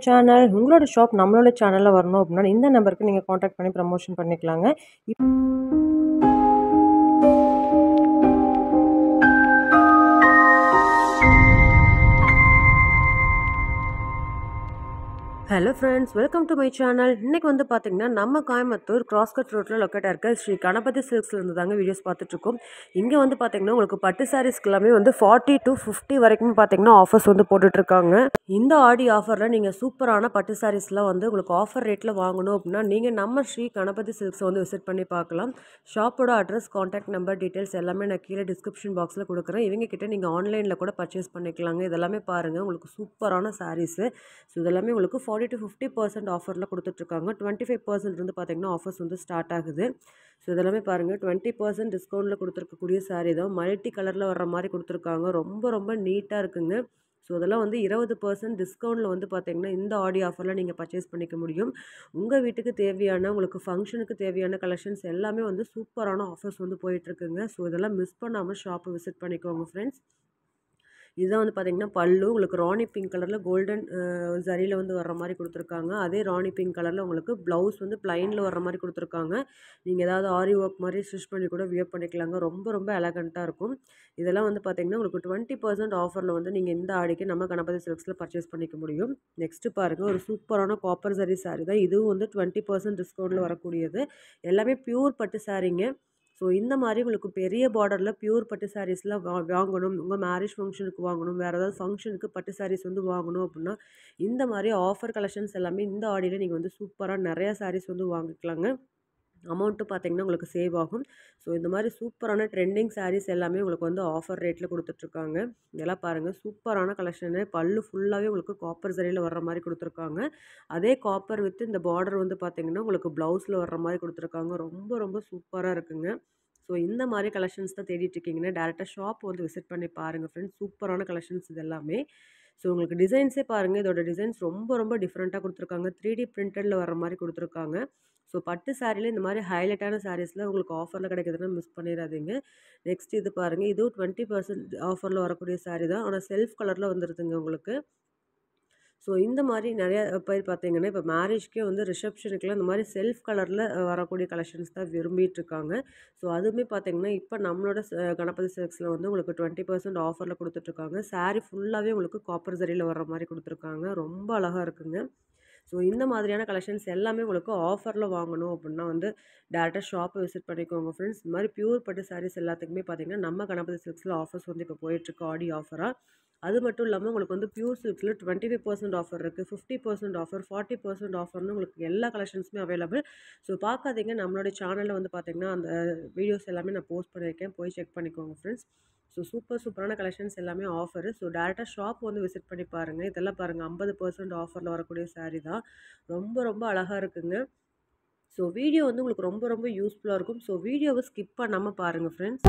Channel. உங்களோட shop நம்மளோட சேனல்ல வரணும் அப்படின்னா, இந்த நம்பருக்கு நீங்க கான்டாக்ட் பண்ணி ப்ரமோஷன் பண்ணிக்கலாங்க. Hello friends, welcome to my channel. இன்றைக்கி வந்து பார்த்திங்கன்னா நம்ம கோயம்புத்தூர் கிராஸ்கட் ரோட்டில் லொக்கேட்டாக இருக்க ஸ்ரீ கணபதி சில்க்ஸ்லேருந்து தாங்க வீடியோஸ் பார்த்துட்ருக்கோம். இங்கே வந்து பார்த்திங்கன்னா உங்களுக்கு பட்டு சாரீஸ்க்கு எல்லாமே வந்து 40 to 50 வரைக்கும் பார்த்திங்கன்னா ஆஃபர்ஸ் வந்து போட்டுட்ருக்காங்க. இந்த ஆடி ஆஃபரில் நீங்கள் சூப்பரான பட்டு சாரீஸ்லாம் வந்து உங்களுக்கு ஆஃபர் ரேட்டில் வாங்கணும் அப்படின்னா நீங்கள் நம்ம ஸ்ரீ கணபதி சில்க்ஸை வந்து விசிட் பண்ணி பார்க்கலாம். ஷாப்போட அட்ரஸ், கான்டாக்ட் நம்பர், டீட்டெயில்ஸ் எல்லாமே நான் கீழே டிஸ்கிரிப்ஷன் பாக்ஸில் கொடுக்குறேன். இவங்க கிட்டே நீங்கள் ஆன்லைனில் கூட பர்ச்சேஸ் பண்ணிக்கலாங்க. இதெல்லாமே பாருங்கள், உங்களுக்கு சூப்பரான சாரீஸு. ஸோ இதெல்லாமே உங்களுக்கு 40 to 50% ஆஃபரில் கொடுத்துட்ருக்காங்க. 25% வந்து பார்த்திங்கன்னா ஆஃபர்ஸ் வந்து ஸ்டார்ட் ஆகுது. ஸோ இதெல்லாமே பாருங்கள், 20% டிஸ்கவுண்ட்டில் கொடுத்துருக்கக்கூடிய சாரீ தான். மல்டி கலரில் வர்ற மாதிரி கொடுத்துருக்காங்க. ரொம்ப ரொம்ப நீட்டாக இருக்குங்க. ஸோ இதெல்லாம் வந்து 20% டிஸ்கவுண்ட்டில் வந்து பார்த்திங்கன்னா இந்த ஆடி ஆஃபரில் நீங்கள் பர்ச்சேஸ் பண்ணிக்க முடியும். உங்கள் வீட்டுக்கு தேவையான, உங்களுக்கு ஃபங்க்ஷனுக்கு தேவையான கலெக்ஷன்ஸ் எல்லாமே வந்து சூப்பரான ஆஃபர்ஸ் வந்து போயிட்டுருக்குங்க. ஸோ இதெல்லாம் மிஸ் பண்ணாமல் ஷாப்பை விசிட் பண்ணிக்கோங்க ஃப்ரெண்ட்ஸ். இதுதான் வந்து பார்த்திங்கன்னா பல்லு. உங்களுக்கு ராணி பிங்க் கலரில் கோல்டன் ஜரியில் வந்து வர்ற மாதிரி கொடுத்துருக்காங்க. அதே ராணி பிங்க் கலரில் உங்களுக்கு ப்ளவுஸ் வந்து ப்ளைனில் வர்ற மாதிரி கொடுத்துருக்காங்க. நீங்கள் ஏதாவது ஆரி ஒர்க் மாதிரி ஸ்டிச் பண்ணி கூட வியர் பண்ணிக்கலாங்க. ரொம்ப ரொம்ப எலகண்ட்டாக இருக்கும். இதெல்லாம் வந்து பார்த்திங்கன்னா உங்களுக்கு 20% ஆஃபரில் வந்து நீங்கள் இந்த ஆடிக்கு நம்ம கணபதி சில்க்ஸில் பர்ச்சேஸ் பண்ணிக்க முடியும். நெக்ஸ்ட்டு பாருங்கள், ஒரு சூப்பரான காப்பர் ஜரி சாரீ தான். இதுவும் வந்து 20% டிஸ்கவுண்ட்டில் வரக்கூடியது. எல்லாமே பியூர் பட்டு சாரீங்க. ஸோ இந்த மாதிரி உங்களுக்கு பெரிய பார்டரில் பியூர் பட்டு சாரீஸ்லாம் வாங்கணும், உங்கள் மேரேஜ் ஃபங்க்ஷனுக்கு வாங்கணும், வேறு ஏதாவது ஃபங்க்ஷனுக்கு பட்டு சாரீஸ் வந்து வாங்கணும் அப்படின்னா இந்த மாதிரி ஆஃபர் கலெக்ஷன்ஸ் எல்லாமே இந்த ஆடியில் நீங்கள் வந்து சூப்பராக நிறையா சாரீஸ் வந்து வாங்கிக்கலாங்க. அமௌண்ட்டு பார்த்திங்கன்னா உங்களுக்கு சேவ் ஆகும். ஸோ இந்த மாதிரி சூப்பரான ட்ரெண்டிங் சாரீஸ் எல்லாமே உங்களுக்கு வந்து ஆஃபர் ரேட்டில் கொடுத்துட்ருக்காங்க. இதெல்லாம் பாருங்கள், சூப்பரான கலெக்ஷனு. பல்லு ஃபுல்லாகவே உங்களுக்கு காப்பர் சரியில் வர்ற மாதிரி கொடுத்துருக்காங்க. அதே காப்பர் வித் இந்த பார்டர் வந்து பார்த்திங்கன்னா உங்களுக்கு ப்ளவுஸில் வர்ற மாதிரி கொடுத்துருக்காங்க. ரொம்ப ரொம்ப சூப்பராக இருக்குங்க. ஸோ இந்த மாதிரி கலெக்ஷன்ஸ் தான் தேடிட்டுருக்கீங்கன்னா டேரெக்டாக ஷாப் வந்து விசிட் பண்ணி பாருங்கள் ஃப்ரெண்ட்ஸ். சூப்பரான கலெக்ஷன்ஸ் இது எல்லாமே. ஸோ உங்களுக்கு டிசைன்ஸே பாருங்கள், இதோட டிசைன்ஸ் ரொம்ப ரொம்ப டிஃப்ரெண்ட்டாக கொடுத்துருக்காங்க. 3D பிரிண்டடில் வர மாதிரி கொடுத்துருக்காங்க. ஸோ பட்டு சாரியில் இந்த மாதிரி ஹைலைட்டான சாரீஸில் உங்களுக்கு ஆஃபரில் கிடைக்குதுன்னா மிஸ் பண்ணிடாதீங்க. நெக்ஸ்ட் இது பாருங்கள், இதுவும் 20% ஆஃபரில் வரக்கூடிய சாரீ தான். ஆனால் செல்ஃப் கலரில் வந்துடுதுங்க உங்களுக்கு. ஸோ இந்த மாதிரி நிறையா பேர் பார்த்திங்கன்னா இப்போ மேரேஜ்க்கே வந்து ரிசப்ஷனுக்குலாம் இந்த மாதிரி செல்ஃப் கலரில் வரக்கூடிய கலெக்ஷன்ஸ் தான் விரும்பிகிட்ருக்காங்க. ஸோ அதுவுமே பார்த்திங்கன்னா இப்போ நம்மளோட கணபதி சில்க்ஸில் வந்து உங்களுக்கு 20% ஆஃபரில் கொடுத்துட்ருக்காங்க. சாரீ ஃபுல்லாகவே உங்களுக்கு காப்பர் ஜரியில் வர்ற மாதிரி கொடுத்துருக்காங்க. ரொம்ப அழகாக இருக்குங்க. ஸோ இந்த மாதிரியான கலெக்ஷன்ஸ் எல்லாமே உங்களுக்கு ஆஃபரில் வாங்கணும் அப்படின்னா வந்து டேரெக்டாக ஷாப்பை விசிட் பண்ணிக்கோங்க ஃப்ரெண்ட்ஸ். இந்த மாதிரி பியூர் பட்டு சாரீஸ் எல்லாத்துக்குமே பார்த்திங்கன்னா நம்ம கணபதி சில்க்ஸில் ஆஃபர்ஸ் வந்து இப்போ போயிட்டுருக்கு ஆடி ஆஃபராக. அது மட்டும் இல்லாமல் உங்களுக்கு வந்து பியூர் சில்க்ஸில் 25% ஆஃபர் இருக்குது, 50% ஆஃபர், 40% ஆஃபர்னு உங்களுக்கு எல்லா கலெக்ஷன்ஸுமே அவைலபிள். ஸோ பார்க்காதீங்க, நம்மளோட சேனலில் வந்து பார்த்திங்கன்னா அந்த வீடியோஸ் எல்லாமே நான் போஸ்ட் பண்ணியிருக்கேன், போய் செக் பண்ணிக்கோங்க ஃப்ரெண்ட்ஸ். ஸோ சூப்பரான கலெக்ஷன்ஸ் எல்லாமே ஆஃபரு. ஸோ டேரெக்டாக ஷாப் வந்து விசிட் பண்ணி பாருங்கள். இதெல்லாம் பாருங்கள், 50% ஆஃபரில் வரக்கூடிய சாரீ தான். ரொம்ப ரொம்ப அழகாக இருக்குங்க. ஸோ வீடியோ வந்து உங்களுக்கு ரொம்ப ரொம்ப யூஸ்ஃபுல்லாக இருக்கும். ஸோ வீடியோவை ஸ்கிப் பண்ணாமல் பாருங்கள் ஃப்ரெண்ட்ஸ்.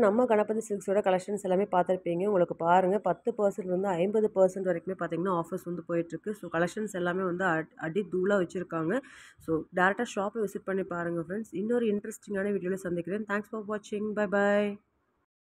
நம்ம கணபதி சில்க்ஸோட கலெக்ஷன்ஸ் எல்லாமே பார்த்துருப்பீங்க. உங்களுக்கு பாருங்கள் 10% வந்து 50% வரைக்குமே பார்த்தீங்கன்னா ஆஃபர்ஸ் வந்து போயிட்டுருக்கு. ஸோ கலெக்ஷன்ஸ் எல்லாமே வந்து அடி தூளாக வச்சுருக்காங்க. ஸோ டேரெக்டாக ஷாப்பை விசிட் பண்ணி பாருங்கள் ஃப்ரெண்ட்ஸ். இன்னொரு இன்ட்ரெஸ்டிங்கான வீடியோவில் சந்திக்கிறேன். தேங்க்ஸ் ஃபார் வாட்சிங். பை பாய்.